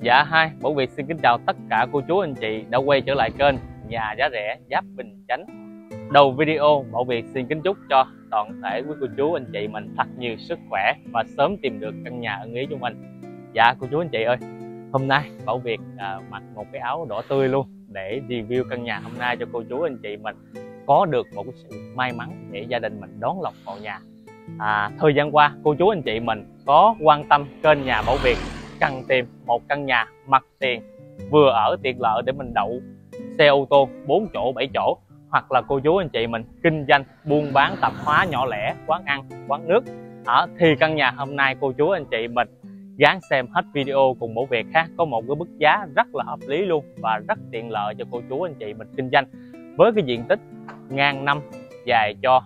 Dạ hai, Bảo Việt xin kính chào tất cả cô chú anh chị đã quay trở lại kênh Nhà Giá Rẻ Giáp Bình Chánh. Đầu video, Bảo Việt xin kính chúc cho toàn thể quý cô chú anh chị mình thật nhiều sức khỏe và sớm tìm được căn nhà ưng ý của mình. Dạ cô chú anh chị ơi, hôm nay Bảo Việt mặc một cái áo đỏ tươi luôn để review căn nhà hôm nay cho cô chú anh chị mình có được một cái sự may mắn để gia đình mình đón lộc vào nhà. Thời gian qua cô chú anh chị mình có quan tâm kênh Nhà Bảo Việt cần tìm một căn nhà mặt tiền vừa ở tiện lợi để mình đậu xe ô tô 4 chỗ 7 chỗ, hoặc là cô chú anh chị mình kinh doanh buôn bán tạp hóa nhỏ lẻ, quán ăn quán nước thì căn nhà hôm nay cô chú anh chị mình gắng xem hết video cùng Bảo Việt ha, có một cái mức giá rất là hợp lý luôn và rất tiện lợi cho cô chú anh chị mình kinh doanh với cái diện tích ngang 5 dài cho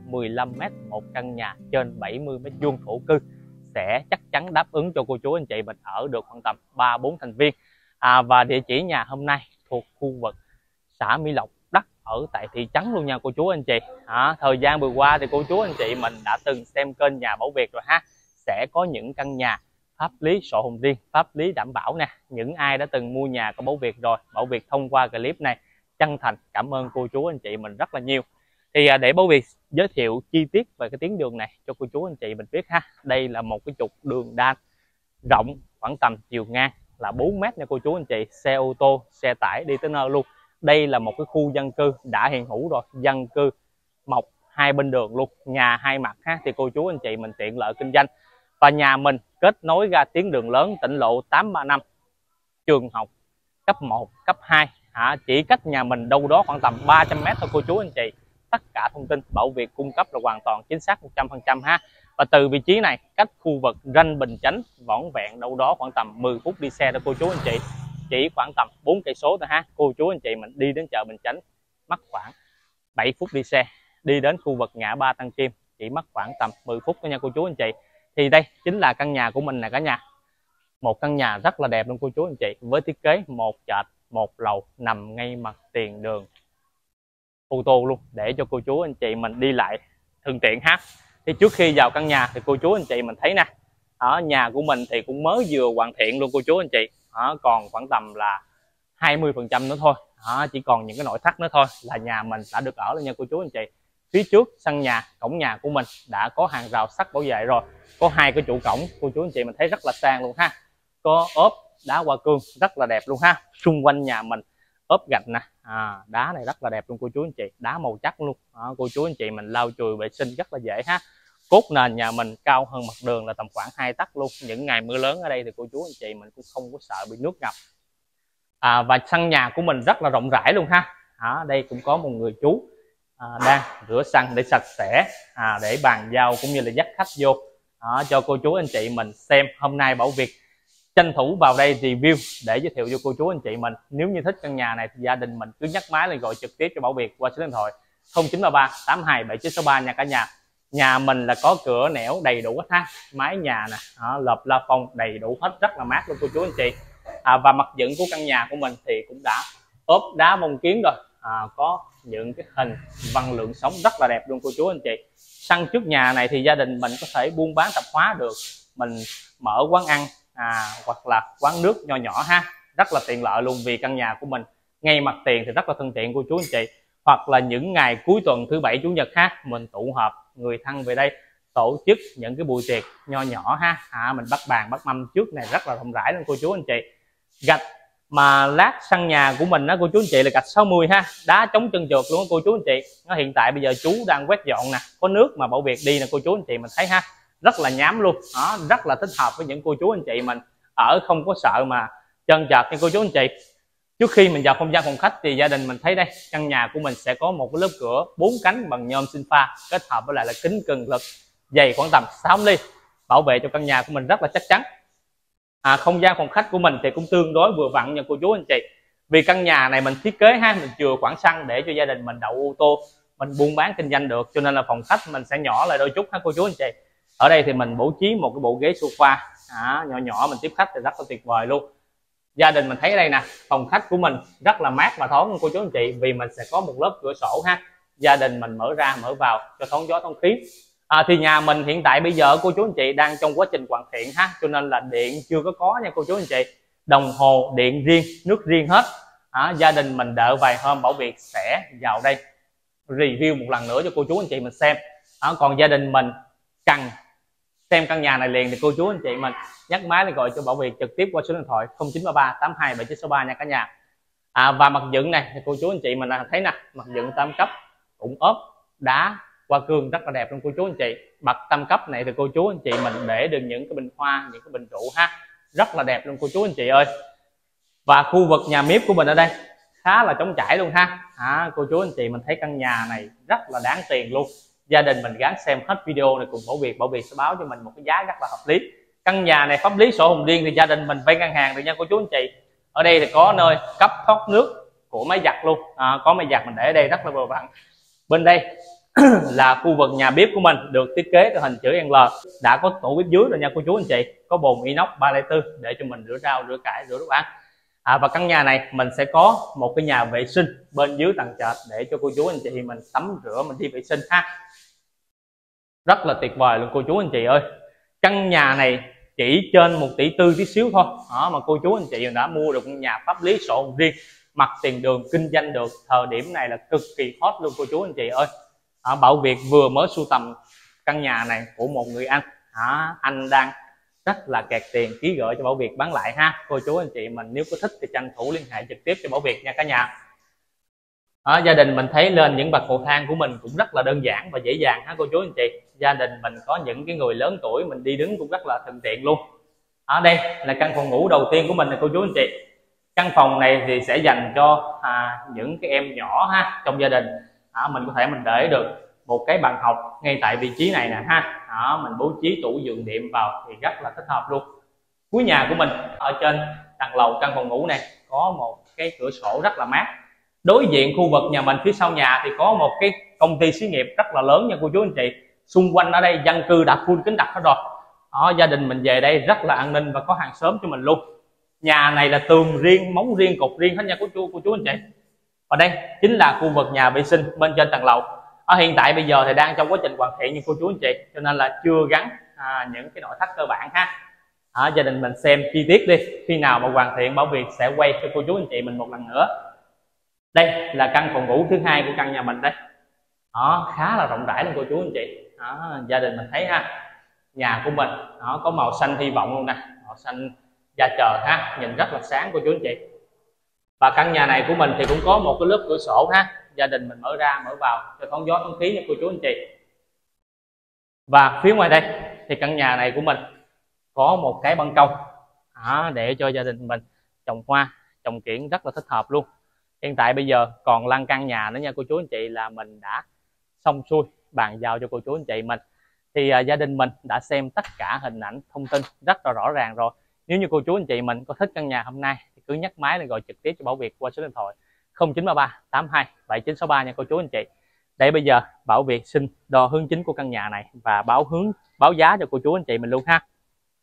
15m một căn nhà trên 70m² thổ cư sẽ chắc chắn đáp ứng cho cô chú anh chị mình ở được khoảng tầm 3-4 thành viên. Và địa chỉ nhà hôm nay thuộc khu vực xã Mỹ Lộc, đất ở tại thị trấn luôn nha cô chú anh chị. Thời gian vừa qua thì cô chú anh chị mình đã từng xem kênh Nhà Bảo Việt rồi ha, sẽ có những căn nhà pháp lý sổ hồng riêng, pháp lý đảm bảo nè. Những ai đã từng mua nhà của Bảo Việt rồi, Bảo Việt thông qua clip này chân thành cảm ơn cô chú anh chị mình rất là nhiều. Thì để Bảo Việt giới thiệu chi tiết về cái tuyến đường này cho cô chú anh chị mình biết ha. Đây là một cái trục đường đan rộng khoảng tầm chiều ngang là 4m nha cô chú anh chị, xe ô tô xe tải đi tới nơi luôn. Đây là một cái khu dân cư đã hiện hữu rồi, dân cư mọc hai bên đường luôn, nhà hai mặt ha, thì cô chú anh chị mình tiện lợi kinh doanh. Và nhà mình kết nối ra tuyến đường lớn tỉnh lộ 835, trường học cấp 1 cấp 2 chỉ cách nhà mình đâu đó khoảng tầm 300m thôi cô chú anh chị. Tất cả thông tin Bảo Việt cung cấp là hoàn toàn chính xác 100% ha. Và từ vị trí này cách khu vực ranh Bình Chánh vỏn vẹn đâu đó khoảng tầm 10 phút đi xe đó cô chú anh chị, chỉ khoảng tầm 4 cây số thôi ha. Cô chú anh chị mình đi đến chợ Bình Chánh mất khoảng 7 phút đi xe, đi đến khu vực ngã ba Tân Kim chỉ mất khoảng tầm 10 phút thôi nha cô chú anh chị. Thì đây chính là căn nhà của mình nè cả nhà, một căn nhà rất là đẹp luôn cô chú anh chị, với thiết kế một trệt một lầu nằm ngay mặt tiền đường ô tô luôn để cho cô chú anh chị mình đi lại thuận tiện ha. Thì trước khi vào căn nhà thì cô chú anh chị mình thấy nè, ở nhà của mình thì cũng mới vừa hoàn thiện luôn cô chú anh chị, còn khoảng tầm là 20% nữa thôi, chỉ còn những cái nội thất nữa thôi là nhà mình đã được ở rồi nha cô chú anh chị. Phía trước sân nhà, cổng nhà của mình đã có hàng rào sắt bảo vệ rồi, có hai cái trụ cổng cô chú anh chị mình thấy rất là sang luôn ha, có ốp đá hoa cương rất là đẹp luôn ha. Xung quanh nhà mình ốp gạch nè, đá này rất là đẹp luôn cô chú anh chị, đá màu chắc luôn, cô chú anh chị mình lau chùi vệ sinh rất là dễ ha. Cốt nền nhà mình cao hơn mặt đường là tầm khoảng 2 tấc luôn, những ngày mưa lớn ở đây thì cô chú anh chị mình cũng không có sợ bị nước ngập. Và sân nhà của mình rất là rộng rãi luôn ha. Đây cũng có một người chú đang rửa sân để sạch sẽ, để bàn giao cũng như là dắt khách vô cho cô chú anh chị mình xem. Hôm nay Bảo Việt tranh thủ vào đây review để giới thiệu cho cô chú anh chị mình. Nếu như thích căn nhà này thì gia đình mình cứ nhắc máy lên gọi trực tiếp cho Bảo Việt qua số điện thoại 0933 82 7963 nha cả nhà. Nhà mình là có cửa nẻo đầy đủ hết ha, mái nhà nè, lợp la phong đầy đủ hết, rất là mát luôn cô chú anh chị. Và mặt dựng của căn nhà của mình thì cũng đã ốp đá bông kiến rồi, có những cái hình văn lượng sống rất là đẹp luôn cô chú anh chị. Sân trước nhà này thì gia đình mình có thể buôn bán tạp hóa được, mình mở quán ăn hoặc là quán nước nho nhỏ ha, rất là tiện lợi luôn. Vì căn nhà của mình ngay mặt tiền thì rất là thân tiện cô chú anh chị. Hoặc là những ngày cuối tuần thứ bảy chủ nhật ha, mình tụ họp người thân về đây tổ chức những cái buổi tiệc nho nhỏ ha, mình bắt bàn bắt mâm trước này rất là rộng rãi luôn cô chú anh chị. Gạch mà lát sân nhà của mình đó cô chú anh chị là gạch 60 ha, đá chống chân trượt luôn cô chú anh chị. Hiện tại bây giờ chú đang quét dọn nè, có nước mà Bảo Việt đi nè cô chú anh chị mình thấy ha, rất là nhám luôn, rất là thích hợp với những cô chú anh chị mình ở không có sợ mà trơn trượt nha cô chú anh chị. Trước khi mình vào không gian phòng khách thì gia đình mình thấy đây, căn nhà của mình sẽ có một cái lớp cửa 4 cánh bằng nhôm sinh pha kết hợp với lại là kính cường lực dày khoảng tầm 6 ly, bảo vệ cho căn nhà của mình rất là chắc chắn. Không gian phòng khách của mình thì cũng tương đối vừa vặn nha cô chú anh chị. Vì căn nhà này mình thiết kế mình chừa khoảng sân để cho gia đình mình đậu ô tô, mình buôn bán kinh doanh được, cho nên là phòng khách mình sẽ nhỏ lại đôi chút ha cô chú anh chị. Ở đây thì mình bố trí một cái bộ ghế sofa nhỏ nhỏ mình tiếp khách thì rất là tuyệt vời luôn. Gia đình mình thấy ở đây nè, phòng khách của mình rất là mát và thoáng cô chú anh chị, vì mình sẽ có một lớp cửa sổ ha, gia đình mình mở ra mở vào cho thoáng gió thoáng khí. Thì nhà mình hiện tại bây giờ cô chú anh chị đang trong quá trình hoàn thiện ha, cho nên là điện chưa có nha cô chú anh chị. đồng hồ điện riêng, nước riêng hết. Gia đình mình đợi vài hôm Bảo Việt sẽ vào đây review một lần nữa cho cô chú anh chị mình xem. Còn gia đình mình cần xem căn nhà này liền thì cô chú anh chị mình nhấc máy lên gọi cho Bảo Việt trực tiếp qua số điện thoại 0933 82 7963 nha cả nhà. Và mặt dựng này thì cô chú anh chị mình thấy nè, mặt dựng tam cấp cũng ốp đá hoa cương rất là đẹp luôn cô chú anh chị. Bậc tam cấp này thì cô chú anh chị mình để được những cái bình hoa, những cái bình rượu ha, rất là đẹp luôn cô chú anh chị ơi. Và khu vực nhà bếp của mình ở đây khá là trống trải luôn ha. Cô chú anh chị mình thấy căn nhà này rất là đáng tiền luôn. Gia đình mình gắng xem hết video này cùng Bảo Việt sẽ báo cho mình một cái giá rất là hợp lý. Căn nhà này pháp lý sổ hồng riêng thì gia đình mình vay ngân hàng được nha cô chú anh chị. Ở đây thì có nơi cấp thoát nước của máy giặt luôn, có máy giặt mình để ở đây rất là vừa vặn. Bên đây là khu vực nhà bếp của mình được thiết kế theo hình chữ L, đã có tủ bếp dưới rồi nha cô chú anh chị, có bồn inox 304 để cho mình rửa rau, rửa cải, rửa đồ ăn. Và căn nhà này mình sẽ có một cái nhà vệ sinh bên dưới tầng trệt để cho cô chú anh chị mình tắm rửa, mình đi vệ sinh ha, rất là tuyệt vời luôn cô chú anh chị ơi. Căn nhà này chỉ trên 1,4 tỷ tí xíu thôi mà cô chú anh chị đã mua được căn nhà pháp lý sổ hồng riêng, mặt tiền đường, kinh doanh được, thời điểm này là cực kỳ hot luôn cô chú anh chị ơi. Bảo Việt vừa mới sưu tầm căn nhà này của một người anh đang rất là kẹt tiền, ký gửi cho Bảo Việt bán lại ha. Cô chú anh chị mình nếu có thích thì tranh thủ liên hệ trực tiếp cho Bảo Việt nha cả nhà. Gia đình mình thấy lên những bậc cầu thang của mình cũng rất là đơn giản và dễ dàng ha cô chú anh chị. Gia đình mình có những cái người lớn tuổi mình đi đứng cũng rất là thuận tiện luôn. Ở đây là căn phòng ngủ đầu tiên của mình này cô chú anh chị. Căn phòng này thì sẽ dành cho những cái em nhỏ ha trong gia đình. Mình có thể mình để được một cái bàn học ngay tại vị trí này nè ha. Mình bố trí tủ giường đệm vào thì rất là thích hợp luôn. Cuối nhà của mình ở trên tầng lầu căn phòng ngủ này có một cái cửa sổ rất là mát. Đối diện khu vực nhà mình phía sau nhà thì có một cái công ty xí nghiệp rất là lớn nha cô chú anh chị. Xung quanh ở đây dân cư đã full kín đặt hết rồi. Gia đình mình về đây rất là an ninh và có hàng xóm cho mình luôn. Nhà này là tường riêng, móng riêng, cột riêng hết nha cô chú anh chị. Và đây chính là khu vực nhà vệ sinh bên trên tầng lầu. Hiện tại bây giờ thì đang trong quá trình hoàn thiện như cô chú anh chị, cho nên là chưa gắn những cái nội thất cơ bản ha. Gia đình mình xem chi tiết đi, khi nào mà hoàn thiện Bảo Việt sẽ quay cho cô chú anh chị mình một lần nữa. Đây là căn phòng ngủ thứ hai của căn nhà mình đây. Khá là rộng rãi luôn cô chú anh chị. Gia đình mình thấy ha, nhà của mình có màu xanh hy vọng luôn nè, màu xanh da trời ha, nhìn rất là sáng cô chú anh chị. Và căn nhà này của mình thì cũng có một cái lớp cửa sổ ha, gia đình mình mở ra mở vào cho thoáng gió thoáng khí nha cô chú anh chị. Và phía ngoài đây thì căn nhà này của mình có một cái ban công để cho gia đình mình trồng hoa, trồng kiển rất là thích hợp luôn. Hiện tại bây giờ còn lăn căn nhà nữa nha cô chú anh chị là mình đã xong xuôi bàn giao cho cô chú anh chị mình. Thì gia đình mình đã xem tất cả hình ảnh thông tin rất là rõ ràng rồi. Nếu như cô chú anh chị mình có thích căn nhà hôm nay thì cứ nhấc máy lên gọi trực tiếp cho Bảo Việt qua số điện thoại 0933 82 7963 nha cô chú anh chị. Để bây giờ Bảo Việt xin đo hướng chính của căn nhà này và báo giá cho cô chú anh chị mình luôn ha.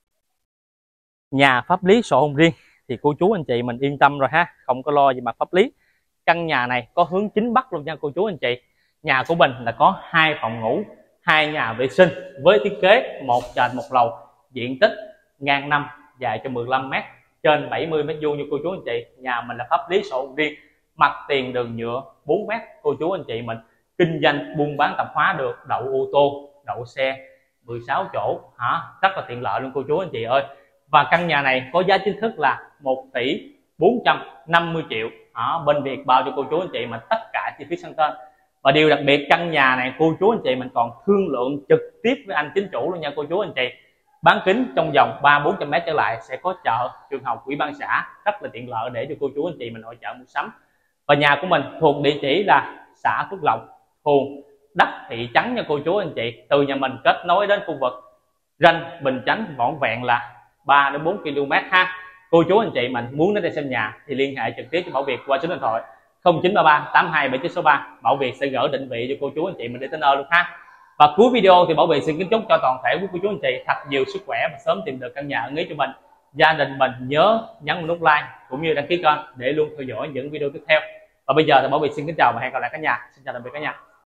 Nhà pháp lý sổ hồng riêng thì cô chú anh chị mình yên tâm rồi ha, không có lo gì mặt pháp lý. Căn nhà này có hướng chính bắc luôn nha cô chú anh chị. Nhà của mình là có 2 phòng ngủ, 2 nhà vệ sinh với thiết kế 1 trệt 1 lầu, diện tích ngang 5, dài cho 15 m, trên 70 m² như cô chú anh chị. Nhà mình là pháp lý sổ hồng riêng, mặt tiền đường nhựa 4 m cô chú anh chị mình. Kinh doanh buôn bán tạp hóa được, đậu ô tô, đậu xe 16 chỗ rất là tiện lợi luôn cô chú anh chị ơi. Và căn nhà này có giá chính thức là 1 tỷ 450 triệu. Bên Việt bao cho cô chú anh chị mình tất cả chi phí sang tên. Và điều đặc biệt căn nhà này cô chú anh chị mình còn thương lượng trực tiếp với anh chính chủ luôn nha cô chú anh chị. Bán kính trong vòng 300-400 m trở lại sẽ có chợ, trường học, ủy ban xã, rất là tiện lợi để cho cô chú anh chị mình hội chợ mua sắm. Và nhà của mình thuộc địa chỉ là xã Phước Lộc, phường Đất, thị trấn nha cô chú anh chị. Từ nhà mình kết nối đến khu vực ranh Bình Chánh vỏn vẹn là 3-4 km ha. Cô chú anh chị mình muốn đến đây xem nhà thì liên hệ trực tiếp cho Bảo Việt qua số điện thoại 0933 82 7963. Bảo Việt sẽ gửi định vị cho cô chú anh chị mình để tới nơi luôn ha. Và cuối video thì Bảo Việt xin kính chúc cho toàn thể của cô chú anh chị thật nhiều sức khỏe và sớm tìm được căn nhà ưng ý cho mình. Gia đình mình nhớ nhấn nút like cũng như đăng ký kênh để luôn theo dõi những video tiếp theo. Và bây giờ thì Bảo Việt xin kính chào và hẹn gặp lại cả nhà. Xin chào tạm biệt cả nhà.